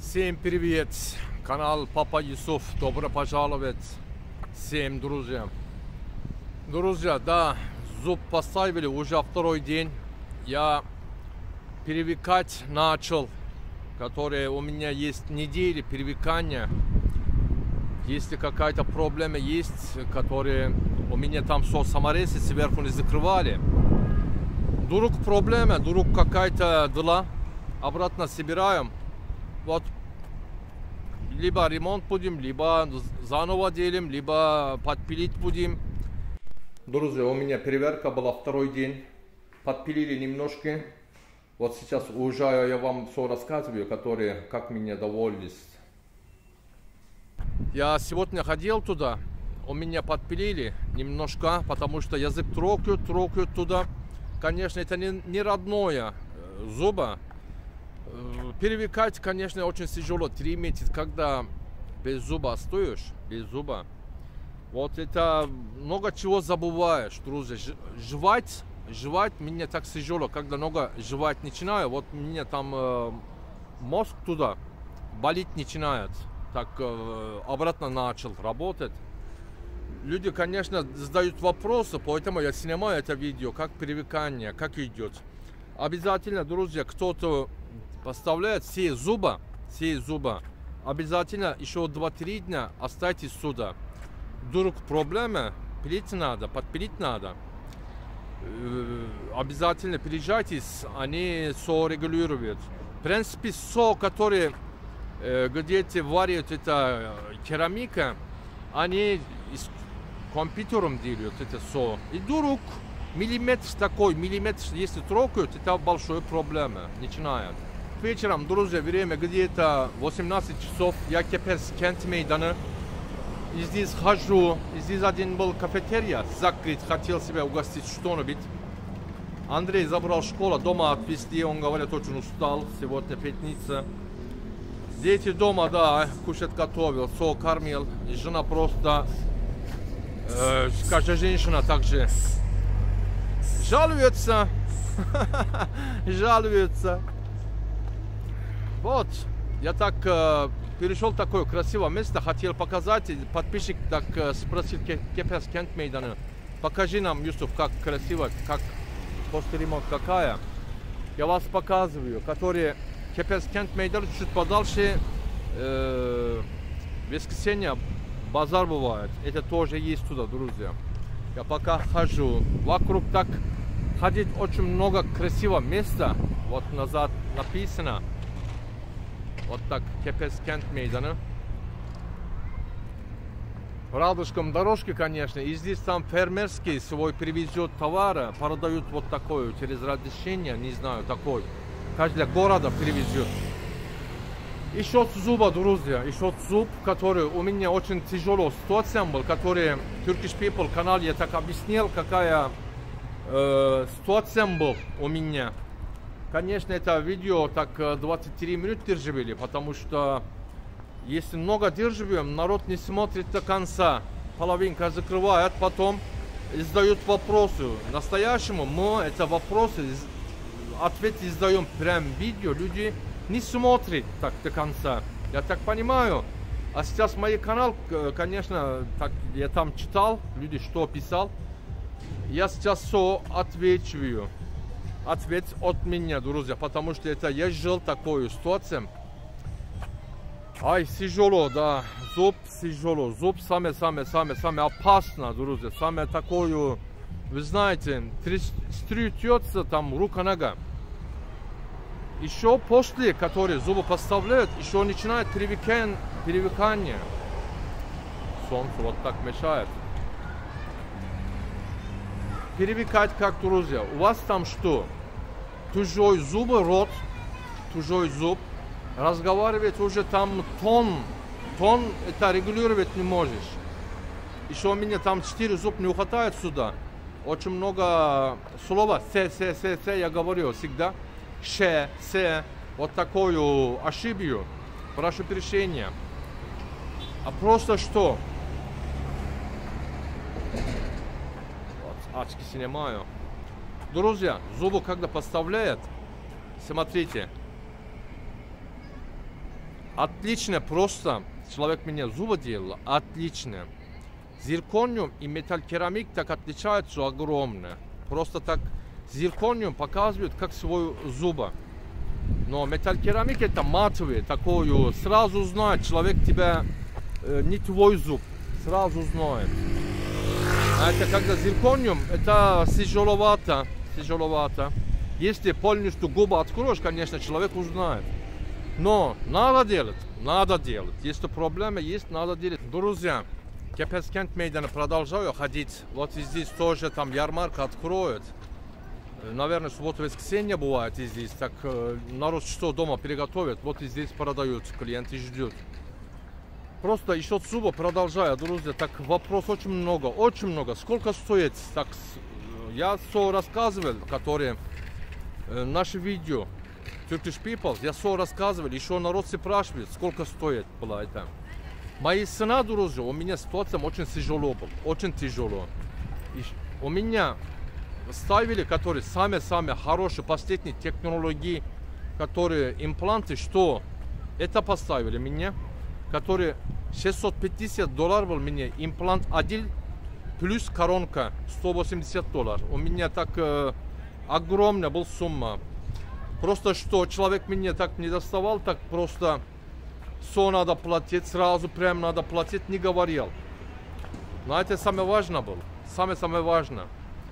Всем привет! Канал Папа Юсуф. Добро пожаловать всем друзьям. Друзья, да, зуб поставили уже второй день. Я привыкать начал, которые у меня есть недели привыкания. Если какая-то проблема есть, которые у меня там со саморезы сверху не закрывали. Вдруг проблема, вдруг какая-то дела, обратно собираем. Вот, либо ремонт будем, либо заново делим, либо подпилить будем. Друзья, у меня переверка была второй день. Подпилили немножко. Вот сейчас уезжаю, я вам все рассказываю, которые как меня довольны. Я сегодня ходил туда, у меня подпилили немножко, потому что язык трогают туда. Конечно, это не родное зуба. Привыкать, конечно, очень тяжело. 3 месяца, когда без зуба стоишь, без зуба. Вот это много чего забываешь, друзья. Жевать мне так тяжело, когда много жевать начинаю. Вот мне там мозг туда болеть начинает. Так обратно начал работать. Люди, конечно, задают вопросы, поэтому я снимаю это видео, как привыкание, как идет. Обязательно, друзья, кто-то поставляет все зуба, обязательно еще 2-3 дня оставьтесь сюда. Вдруг проблема, пилить надо, подпилить надо. Обязательно приезжайтесь, они все регулируют. В принципе, все, которые где-то варят это керамика, они с компьютером делают это все. И вдруг миллиметр такой, если трогают, это большая проблема начинает. Вечером, друзья, время где-то 18 часов, я теперь с Кент-Мейдана. И здесь хожу, и здесь один был кафетерия, закрыт, хотел себя угостить что-нибудь. Андрей забрал школу, дома отвезли, он говорит, очень устал, сегодня пятница. Дети дома, да, кушать готовил, все кормил. И жена просто, каждая женщина также жалуется, жалуется. Вот, я так перешел в такое красивое место, хотел показать. Подписчик так спросил Кепес Кент-Мейдана, покажи нам, Юсуф, как красиво, как после ремонта какая. Я вас показываю, которые Кепес Кент-Мейдан чуть подальше, в воскресенье базар бывает. Это тоже есть туда, друзья. Я пока хожу. Вокруг так ходить очень много красивого места. Вот назад написано. Вот так, Кепес Кент-Мейдана. Рядышком дорожки, конечно. И здесь там фермерский свой привезет товары, продают вот такое, через разрешение, не знаю, такой. Каждый города привезет. Еще зуба, друзья, еще зуб, который у меня очень тяжело ситуация был, который Turkish People канал я так объяснил, какая ситуация была у меня. Конечно, это видео так 23 минуты держали, потому что если много держим, народ не смотрит до конца. Половинка закрывает, потом задают вопросы. Настоящему мы это вопросы, ответы издаем прям видео, люди не смотрят так до конца. Я так понимаю. А сейчас мой канал, конечно, так я там читал, люди что писал. Я сейчас все отвечаю. Ответ от меня, друзья, потому что это я жил такую ситуацию. Ай, тяжело, да, зуб тяжело, зуб самое опасно, друзья, самое такое, вы знаете, стрясется там рука-нога. Еще после, которые зубы поставляют, еще начинает привыкание. Солнце вот так мешает. Привыкать как, друзья, у вас там что? Чужой зуб, рот, чужой зуб. Разговаривать уже там тон это регулировать не можешь. Еще у меня там 4 зуб не хватает сюда. Очень много слова с я говорю всегда. С, вот такую ошибку. Прошу прощения. А просто что? Вот, очки снимаю. Друзья, зубы когда поставляют, смотрите. Отлично, просто человек мне зубы делал, отлично. Зиркониум и металлокерамик так отличаются огромно. Просто так зиркониум показывает как свой зуба. Но металлокерамик это матовый, такой, сразу знает человек тебя, не твой зуб, сразу знает. А это когда зиркониум, это тяжеловато. Если полностью губы откроешь, конечно, человек узнает. Но надо делать. Если проблема есть, надо делать. Друзья, Кепескент мейдана продолжаю ходить. Вот и здесь тоже там ярмарка откроют. Наверное, суббота-воскресенье бывает и здесь. Так народ что дома приготовят, вот и здесь продают, клиенты ждут. Просто еще зубы продолжаю, друзья. Так вопрос очень много. Сколько стоит? Так, я все рассказывал, которые наши видео. Turkish People, я все рассказывал, еще народ спрашивает, сколько стоит было это. Мои сына, друзья, у меня ситуация очень тяжело была, очень тяжело. И у меня ставили, которые самые хорошие, последние технологии, которые импланты, что это поставили мне, которые $650 был мне имплант один плюс коронка $180. У меня так огромная была сумма. Просто что человек меня так не доставал, так просто все надо платить, сразу прям надо платить, не говорил. Но это самое важное было, самое важное.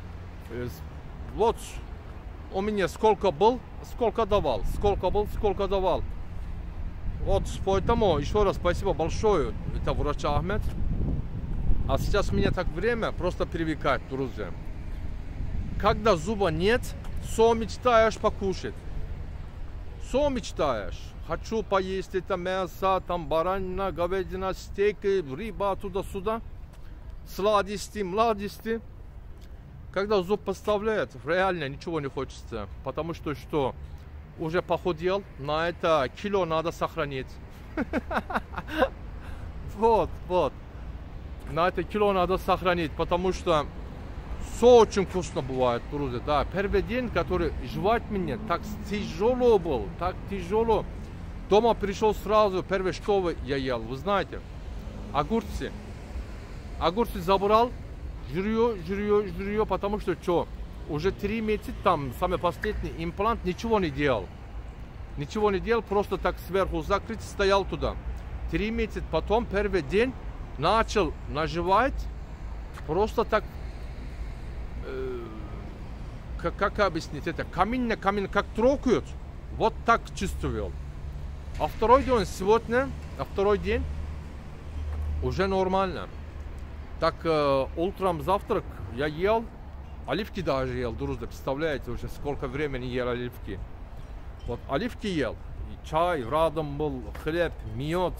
Вот у меня сколько был, сколько давал, сколько давал. Вот поэтому еще раз спасибо большое, это врач Ахмед. А сейчас мне так время просто привыкать, друзья. Когда зуба нет, все мечтаешь покушать. Все мечтаешь. Хочу поесть это мясо, там баранина, говядина, стейки, рыба, туда-сюда. Сладости, младости. Когда зуб поставляет, реально ничего не хочется. Потому что уже похудел, на это кило надо сохранить. Вот. На это кило надо сохранить, потому что все очень вкусно бывает, друзья. Да, первый день, который жевать мне, так тяжело был, так тяжело. Дома пришел сразу, первое, что я ел, вы знаете, огурцы. Огурцы забрал, жрю, потому что уже 3 месяца там, самый последний имплант, ничего не делал. Просто так сверху закрыть, стоял туда. 3 месяца потом, первый день, начал наживать, просто так, как объяснить это, камень на камень, как трогают, вот так чувствовал. А второй день, сегодня, второй день, уже нормально. Так, утром завтрак я ел, оливки даже ел, друзья, представляете, уже сколько времени ел оливки. Вот оливки ел, и чай рядом был, хлеб, мед.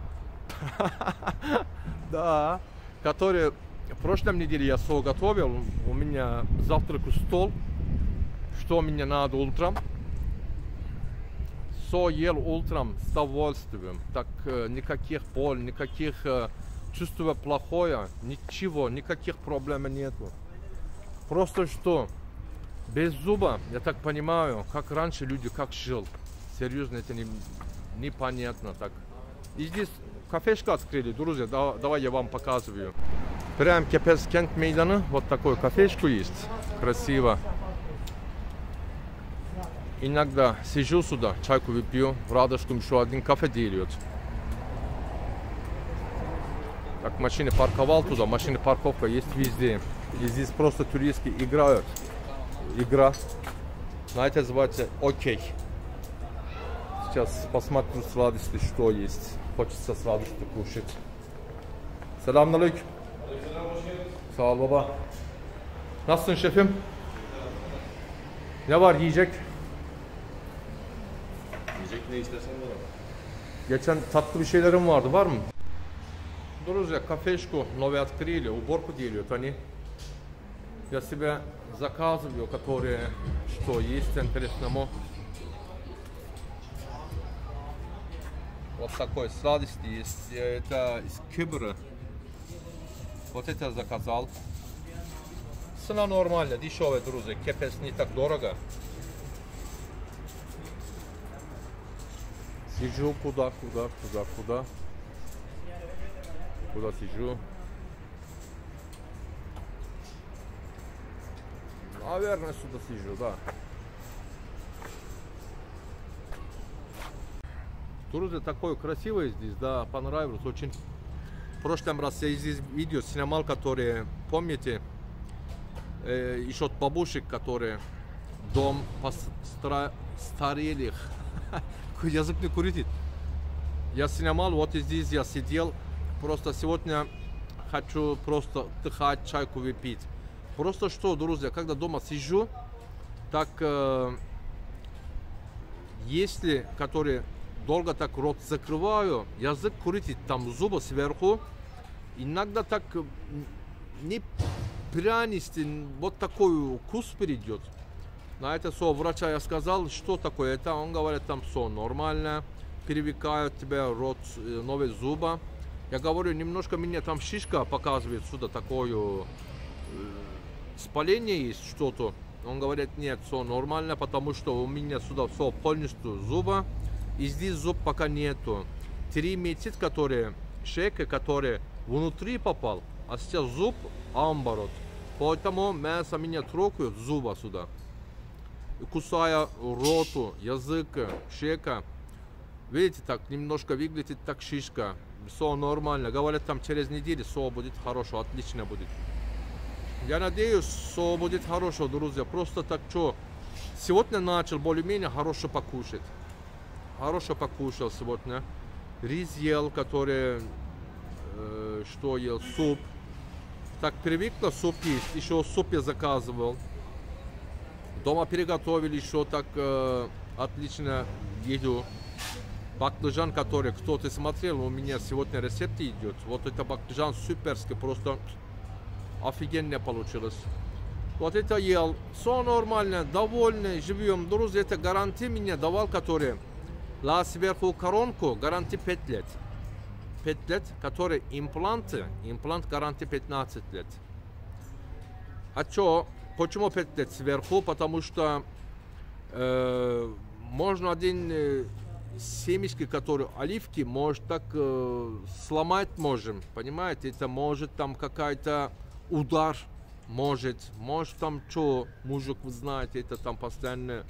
Да, который в прошлом неделе я все готовил, у меня завтрак стол, что мне надо утром. Все ел утром с удовольствием, так никаких боль, никаких чувства плохое, ничего, никаких проблем нету. Просто что, без зуба, я так понимаю, как раньше люди как жил. Серьезно, это непонятно так. И здесь кафешка открыли, друзья, давай я вам показываю. Прям Кепескент мейдана, вот такой кафешку есть, красиво. Иногда сижу сюда, чайку выпью, рядышком еще один кафе делают. Так, машины парковал туда, машины парковка есть везде. И здесь просто туристы играют. Игра. Знаете, называется окей. Сейчас посмотрю сладости, что есть. Хочется сладости кушать. Selamun aleyküm. Sağ ol baba. Nasılsın şefim? Ne var yiyecek? Yiyecek ne istersen var ama. Geçen tatlı bir şeylerim vardı, var mı? Друзья, кафешку новые открыли, уборку делают они. Я себе заказываю, которые, что есть интересного. Вот такой сладости есть, это из Кипра. Вот это заказал. Цена нормальная, дешевая, друзья, кепес не так дорого. Сижу куда? Куда сижу? Наверное, сюда сижу, да. Друзья, такое красивое здесь, да, понравилось очень. В прошлом раз я здесь видео снимал, которые, помните, еще от бабушек, которые дом постарелых. Язык не курит. Я снимал, вот и здесь я сидел. Просто сегодня хочу просто отдыхать, чайку выпить. Просто что, друзья, когда дома сижу, так если, которые долго так рот закрываю, язык курит, там зубы сверху, иногда так не пряности, вот такой вкус придет. На это все врача я сказал, что такое это, он говорит, там все нормально, привыкают тебе рот, новые зубы. Я говорю, немножко мне там шишка показывает сюда такое спаление есть что-то. Он говорит, нет, все нормально, потому что у меня сюда все полностью зуба, и здесь зуб пока нету. 3 месяца, которые шейка, который внутри попал, а сейчас зуб наоборот. Поэтому мясо меня трогают зуба сюда. Кусая роту, язык, шейка. Видите, так немножко выглядит так шишка. Все нормально. Говорят, там через неделю все будет хорошо, отлично будет. Я надеюсь, все будет хорошо, друзья. Просто так что, сегодня начал более-менее хорошо покушать. Хорошо покушал сегодня. Рис ел, который, что ел, суп. Так привыкла суп есть. Еще суп я заказывал. Дома приготовили еще так отлично еду. Баклажан, который кто-то смотрел, у меня сегодня рецепт идет. Вот это баклажан суперский, просто офигенно получилось. Вот это ел. Все нормально, довольны, живем. Друзья, это гарантия меня давал, который сверху коронку, гарантия 5 лет. 5 лет, который имплант гарантия 15 лет. А что? Почему 5 лет сверху? Потому что можно один семечки, которые оливки, может так сломать можем. Понимаете? Это может там какая-то удар. Может там что, мужик, вы знаете, это там постоянно.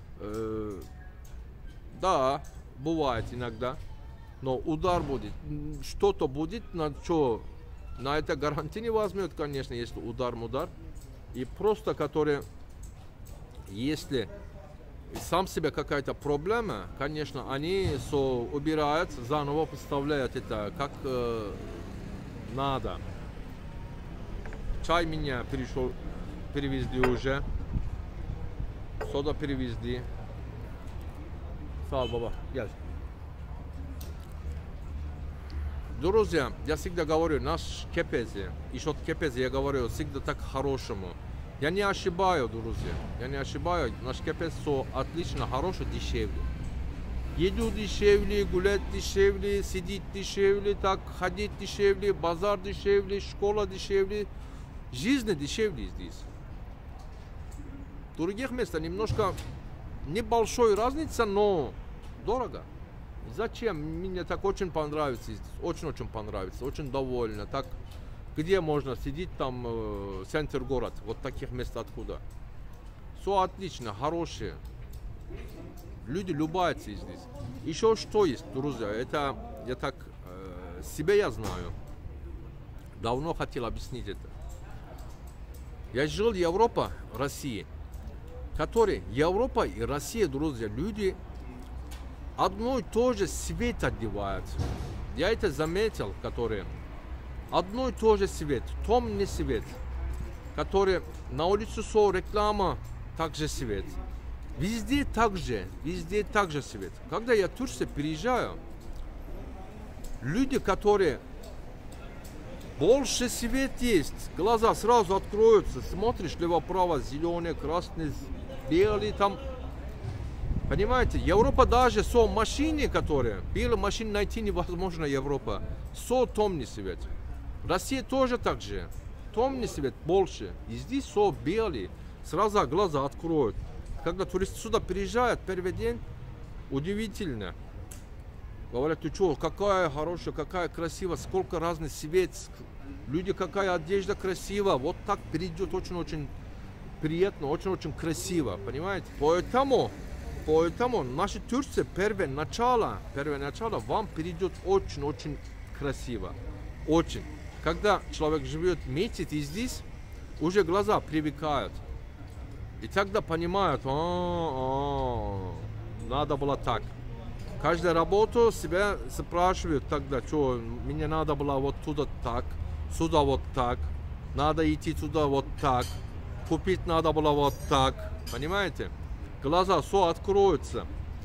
Да, бывает иногда. Но удар будет. Что-то будет, на что? На это гарантии не возьмет, конечно, если удар. И просто, которые, если сам себе какая-то проблема, конечно, они убирают, заново поставляют это как надо. Чай меня перевезли уже. Сода перевезли. Сал, баба, гель. Друзья, я всегда говорю, наш кепези, еще от кепези я говорю всегда так хорошему. Я не ошибаю, друзья, я не ошибаю, наш кепез отлично, хороший, дешевле. Еду дешевле, гулять дешевле, сидеть дешевле, так ходить дешевле, базар дешевле, школа дешевле, жизнь дешевле здесь. В других местах немножко небольшой разница, но дорого. Зачем? Мне так очень понравится здесь, очень-очень понравится, очень довольна. Так, где можно сидеть там, центр город, вот таких мест откуда. Все отлично, хорошие. Люди любятся здесь. Еще что есть, друзья, это я так, себя я знаю. Давно хотел объяснить это. Я жил в Европе, России, которые Европа и Россия, друзья, люди одно и то же цвет одевают. Я это заметил, которые одно и то же цвет, темный цвет, который на улице реклама, также цвет. Везде так же цвет. Когда я в Турцию приезжаю, люди, которые больше цвет есть, глаза сразу откроются, смотришь лево-право, зеленый, красный, белый, там. Понимаете, Европа даже со машины, которые, белые машины найти невозможно, Европа, со темный цвет. Россия тоже так же, темный цвет больше, и здесь со белый, сразу глаза откроют. Когда туристы сюда приезжают, первый день, удивительно. Говорят, ты что, какая хорошая, какая красивая, сколько разных цвет, люди, какая одежда красивая. Вот так придет очень-очень приятно, очень-очень красиво, понимаете? Поэтому наша Турция первое начало вам придет очень-очень красиво. Очень. Когда человек живет месяц и здесь, уже глаза привыкают. И тогда понимают, надо было так. Каждую работу себя спрашивают тогда, что мне надо было вот туда так, сюда вот так, надо идти туда вот так, купить надо было вот так, понимаете? Глаза все откроются.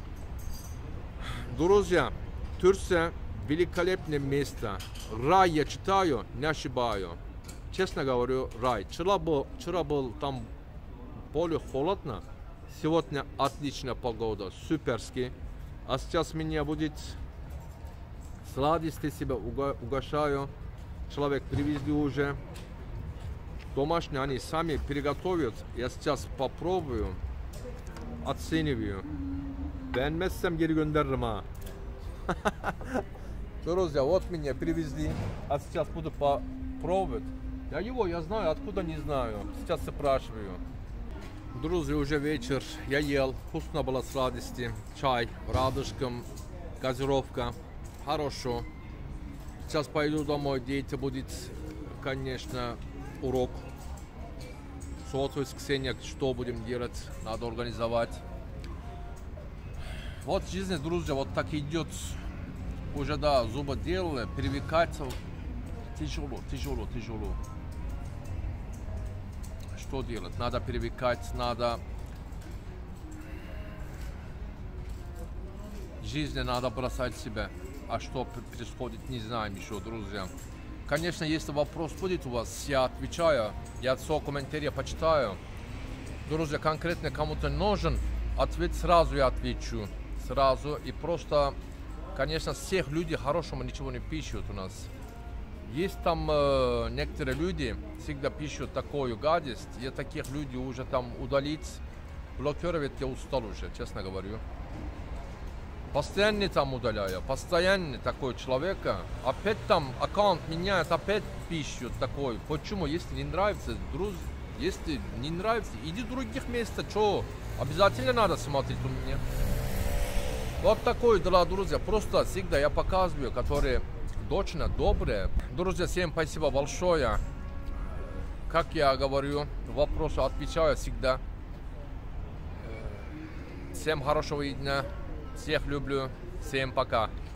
Друзья, Турция великолепное место. Рай я читаю, не ошибаю. Честно говорю, рай. Вчера был там более холодно, сегодня отличная погода, суперски. А сейчас меня будет сладости себя угощаю. Человек привезли уже. Домашние они сами приготовят. Я сейчас попробую. Оцениваю. Beğenmezsem geri gönderirim ha. Друзья, вот меня привезли. А сейчас буду попробовать. Я знаю, откуда не знаю. Сейчас спрашиваю. Друзья, уже вечер, я ел, вкусно было сладости, чай, рядышком, газировка, хорошо. Сейчас пойду домой, дети будет, конечно, урок. Субботу, воскресенье, что будем делать, надо организовать. Вот жизнь, друзья, вот так идет. Уже, да, зубы делали, привыкаться тяжело. Что делать? Надо привыкать, надо... Жизнь надо бросать себя. А что происходит, не знаем еще, друзья. Конечно, если вопрос будет у вас, я отвечаю. Я все комментарии почитаю. Друзья, конкретно кому-то нужен ответ, сразу я отвечу. Сразу. И просто, конечно, всех людей хорошему ничего не пишут у нас. Есть там некоторые люди всегда пишут такую гадость, я таких людей уже там удалить, блокировать я устал уже, честно говорю. Постоянно там удаляю, постоянно такой человека, опять там аккаунт меняет, опять пишут такой. Почему? Если не нравится, друзья, если не нравится, иди в других местах, что? Обязательно надо смотреть у меня. Вот такой дела, друзья, просто всегда я показываю, которые... Точно, добрые. Друзья, всем спасибо большое. Как я говорю, вопросы отвечаю всегда. Всем хорошего дня. Всех люблю. Всем пока.